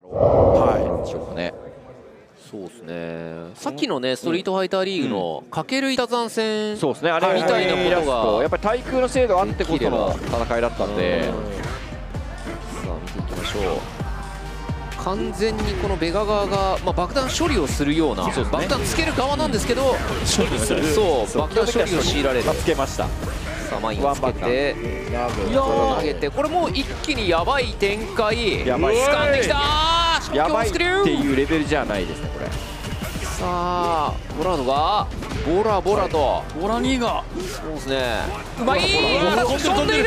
はい。 でしょうかね。 そうですね。さっきのねストリートファイターリーグのかける板山戦、 そうですね。あれみたいなことがやっぱり対空の精度あってこその戦いだったんで。 さあ見ていきましょう。完全にこのベガ側が、爆弾処理をするような、爆弾つける側なんですけど、そう爆弾処理を強いられる。 つけました。 さあマインをつけて投げて、これもう一気にやばい展開。 やばい。 掴んできたー。 やばいっていうレベルじゃないですねこれ。 さあボラードがボラボラとボラ2がそうですね。うまい。飛んでいる。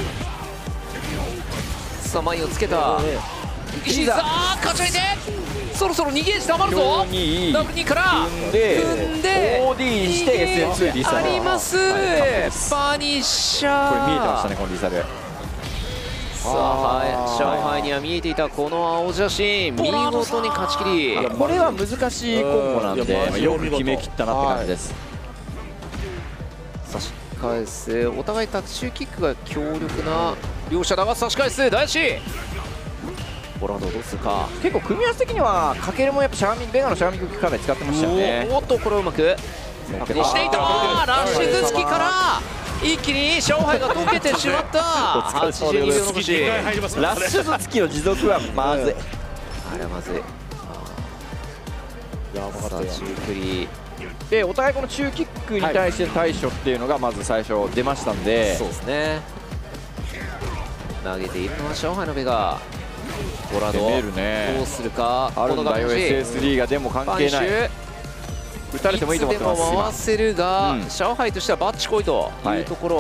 さあマインをつけた。さあ勝ち抜いてそろそろ逃げージたまるぞ。ダブル2から踏んで OD にして SM2 リサルあります。バニッシャー、 これ見えてましたねこのリサル。 さあ上海には見えていたこの青写真、見事に勝ち切り。 これは難しいコンボなんでよく決めきったなって感じです。 差し返す、お互いタッチキックが強力な両者だが差し返す大志。ボラードどうするか。 結構組み合わせ的にはかけるもやっぱベガのシャーミングかなり使ってましたよね。 おっとこれをうまく確認していた。ラッシュズツキから一気に上海が溶けてしまった。82秒残し。 ラッシュズツキの持続はまずい。 あれはまずい。やばかった。中距離でお互いこの中キックに対しての対処っていうのがまず最初出ましたんで、 そうですね。投げているのは上海のベガ。ボラードどうするか。 あるんだよ SS3 が。でも関係ない。打たれてもいいと思ってます。 いつでも回せるが、上海としてはバッチ来いというところ。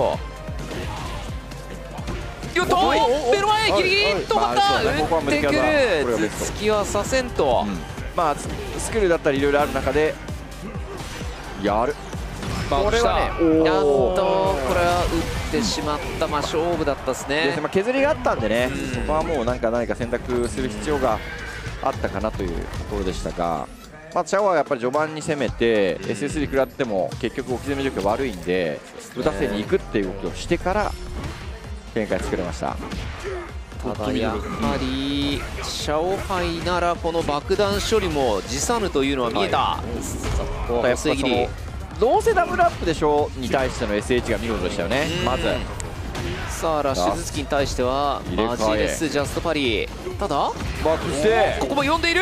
よっと目の前ギリギリ止まった。打ってくる。頭突きはさせんと。 スキルだったりいろいろある中でやる。 これはね、やっとこれは打ってしまった。勝負だったですね。 削りがあったんでね、そこはもう何か選択する必要があったかなというところでしたが、チャオはやっぱり序盤に攻めて SS に食らっても結局置き攻め状況悪いんで打たせに行くっていう動きをしてから展開作れました。 ただやはりシャオハイならこの爆弾処理も辞さぬというのは見えた。細切りどうせダブルアップでしょに対しての SH が見事でしたよね。まずさあラッシュズツキに対してはマジレスジャストパリ。ただバックしてここも読んでいる。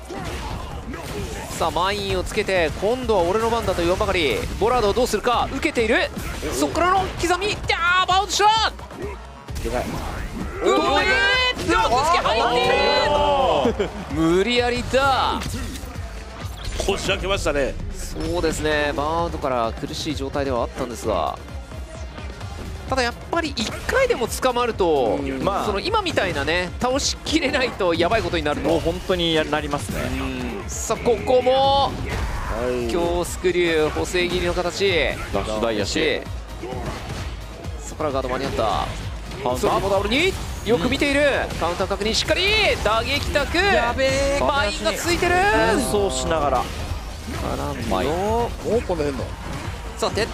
さあマインをつけて今度は俺の番だと言わんばかり。ボラードをどうするか。受けている。そこからの刻みバウンドしたでかい。うわっつき入っている。無理やりだ。 こじ開けましたね。 そうですね。バウンドから苦しい状態ではあったんですが、ただやっぱり1回でも捕まると、その今みたいなね倒しきれないとやばいことになると。 もう本当になりますね。 さあここも強スクリュー補正切りの形。 ラッシュダイヤしそこからガード間に合った。そこもダブルによく見ている。カウンター確認しっかり打撃タク。マインがついてる。 そうしながらオープンで出んの。 さて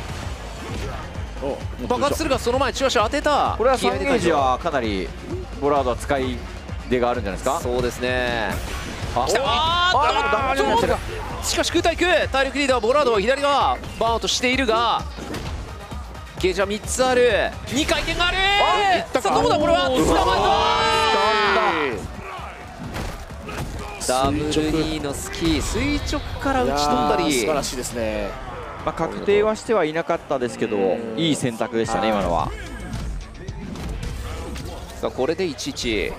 爆発するがその前中足当てた。 これは3ゲージはかなりボラードは使い出があるんじゃないですか。 そうですね。 きた。 しかし空対空体力リーダーボラードは左側バーンアウトしているが、ゲージは3つある。2回転がある。さあどうだこれは。捕まえた。ダブル2のスキー垂直から打ち取ったり。 素晴らしいですね。 確定はしてはいなかったですけどいい選択でしたね今のは。 さあこれで1-1。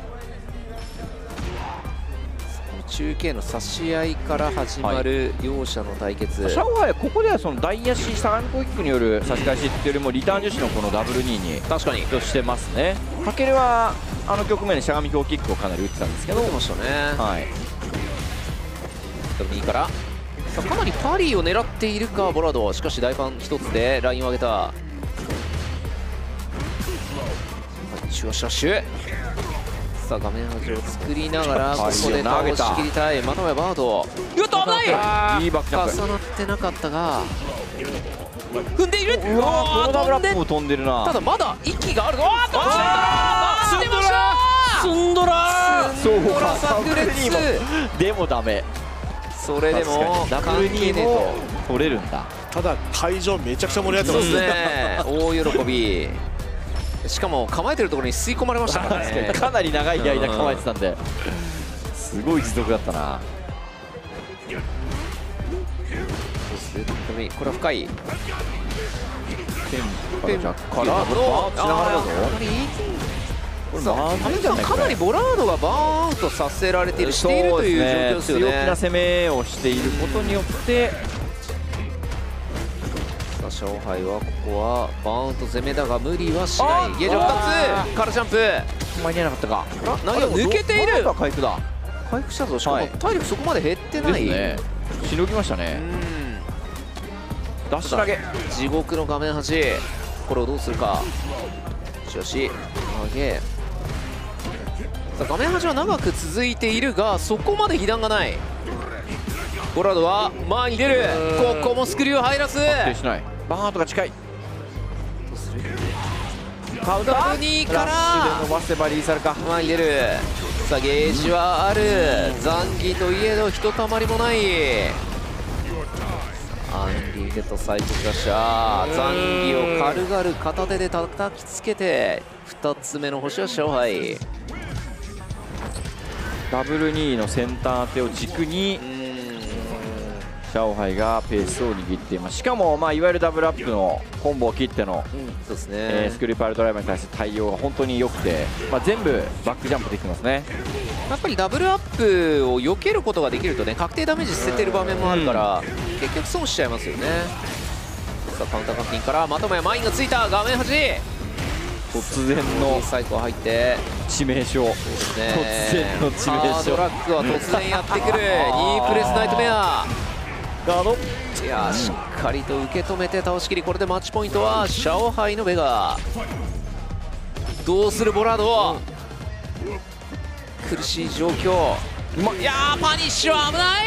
中継の差し合いから始まる両者の対決。 シャオハイはここではその大足相模攻撃による差し返しっていうよりもリターン重視のこのダブル2に確かにとしてますね。かけるはあの局面でしゃがみ強キックをかなり打ってたんですけど。 打ってましたね。 はい。 ダブル2からさあかなりパリを狙っているかボラード。しかし大ファン1つでラインを上げた。中足ラッシュ。さあ画面端を作りながらここで倒し切りたい。またもやバード。よっと危ない。 いいバックジャンプ。 重なってなかったが踏んでいる。 うわこのダブルアップも飛んでるな。 ただまだ息がある。あっと積んどら積んどらそうドラか炸裂でもダメ。 それでもダブル2 関係ねえも取れるんだ。 ただ会場めちゃくちゃ盛り上とそうがってまですすね大喜び。しかも構えてるところに吸い込まれましたからね。 かなり長い間構えてたんで、すごい持続だったな。 これは深いペンからからのつながりだぞ。これさあまずいんじゃないかなりボラードがバーンとさせられているしているという状況ですよね。 強気な攻めをしていることによってさあ勝敗はここはバーンと攻めだが無理はしない。ゲージを2つからジャンプ間に合わなかったか。 投げを抜けている。 回復だ。 回復したぞ。しかはいも体力そこまで減ってない。 ですね。しのぎましたね。ダッシュ投げ。 地獄の画面端これをどうするか。よし投げ。さあ画面端は長く続いているがそこまで被弾がない。ボラードは前に出る。ここもスクリュー入らず。 安定しない。バーンとか近い。 カウンター2かラッシュで伸らばせばリーサルか。 前に出る。さあゲージはある。残儀といえどひとたまりもない。アンリーゲットサイクルクラッシャー。残儀を軽々片手で叩きつけて2つ目の星は勝敗。 ダブル2のセンター当てを軸にシャオハイがペースを握っています。しかも、いわゆるダブルアップのコンボを切っての、 そうですね。 スクリューパイルドライバーに対する対応が本当に良くて、全部バックジャンプできてますね。 やっぱりダブルアップを避けることができるとね確定ダメージ捨ててる場面もあるから結局損しちゃいますよね。さあカウンター確認からまたもやマインがついた画面端。 突然のサイコが入って致命傷。 ね突然の致命傷。 ハードラックは突然やってくる。2プレスナイトメア。 ガード。 いやーしっかりと受け止めて倒しきり。これでマッチポイントはシャオハイのベガ。どうするボラード。苦しい状況。いやーパニッシュは危ない。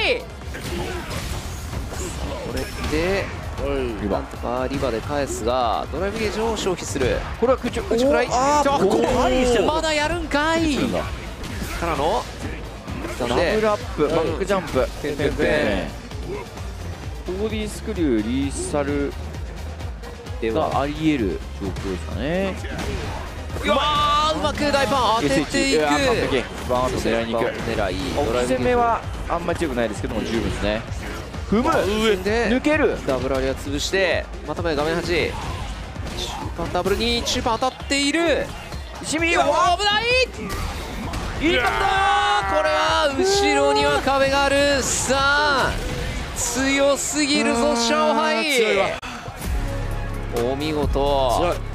これでリバなんとかリバで返すがドライブゲージを消費する。 これは空中打ちくらい。 ここ何してるの。 まだやるんかいからのダブルアップ、バックジャンプ、 ペンペンペン。 4D スクリューリーサルでがあり得る状況ですかね。 うわーうまく大パン当てていく。 完璧。バーンと狙いに行く。 狙い置き攻めはあんまり強くないですけども十分ですね。踏むで抜ける。 ダブルアリア潰してまたも画面端中盤ダブルに中盤当たっている。 シミ危ないいったこれは後ろには壁がある。さあ強すぎるぞシャオハイ。お見事。